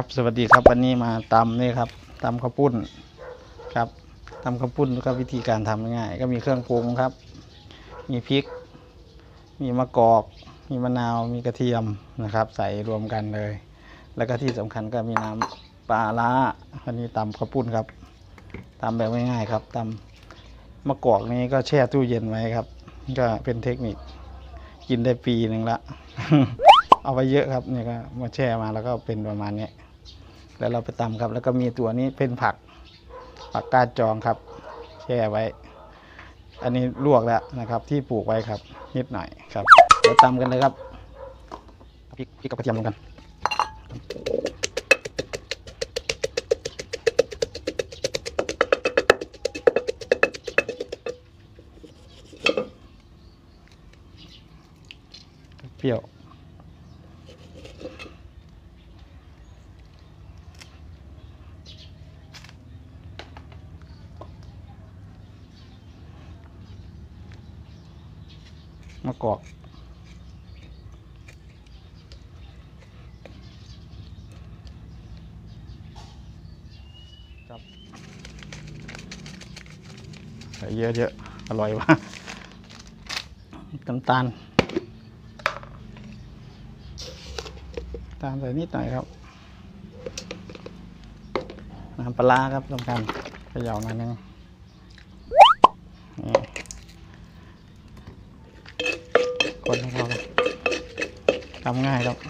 ครับสวัสดีครับวันนี้มาตำนี่ครับตำข้าวปุ้นครับตำข้าวปุ้นก็วิธีการทำง่ายก็มีเครื่องปรุงครับมีพริกมีมะกอกมีมะนาวมีกระเทียมนะครับใส่รวมกันเลยแล้วก็ที่สำคัญก็มีน้ำปลาร้าวันนี้ตำข้าวปุ้นครับตำแบบง่ายๆครับตำมะกอกนี้ก็แช่ตู้เย็นไว้ครับก็เป็นเทคนิคกินได้ปีหนึ่งละ เอาไปเยอะครับเนี่ยก็มาแช่มาแล้วก็เป็นประมาณนี้แล้วเราไปตำครับแล้วก็มีตัวนี้เป็นผักกาดจองครับแช่ไว้อันนี้ลวกแล้วนะครับที่ปลูกไว้ครับนิดหน่อยครับเดี๋ยวตำกันเลยครับพริกกับกระเทียมลงกันเปรี้ยวมะกอกครับใส่เยอะๆอร่อยว่ะน้ำตาลใส่นิดหน่อยครับน้ำปลาครับสำคัญเขย่าหน่อยนึงคนให้เข้ากันทำง่ายครับ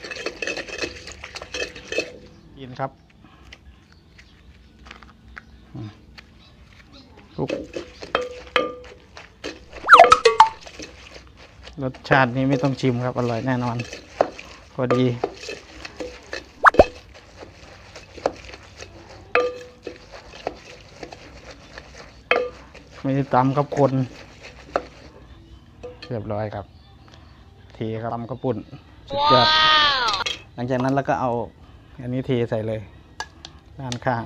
กินครับลุกรสชาตินี้ไม่ต้องชิมครับอร่อยแน่นอนพอดีไม่ได้ตำครับคนเรียบร้อยครับเทครับตำข้าวปุ้นสุดยอดหลังจากนั้นแล้วก็เอาอันนี้เทใส่เลยด้านข้าง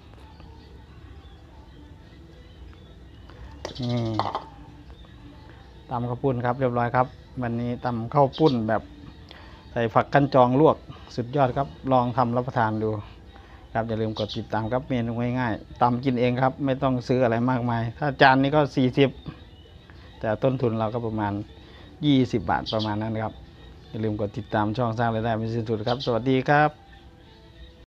นี่ตำข้าวปุ้นครับเรียบร้อยครับวันนี้ตำข้าวปุ้นแบบใส่ผักกั้นจองลวกสุดยอดครับลองทำรับประทานดูครับอย่าลืมกดติดตามครับเมนูง่ายๆตำกินเองครับไม่ต้องซื้ออะไรมากมายถ้าจานนี้ก็40แต่ต้นทุนเราก็ประมาณ20 บาทประมาณนั้นครับอย่าลืมกดติดตามช่องสร้างรายได้ไม่สิ้นสุดครับสวัสดีครับ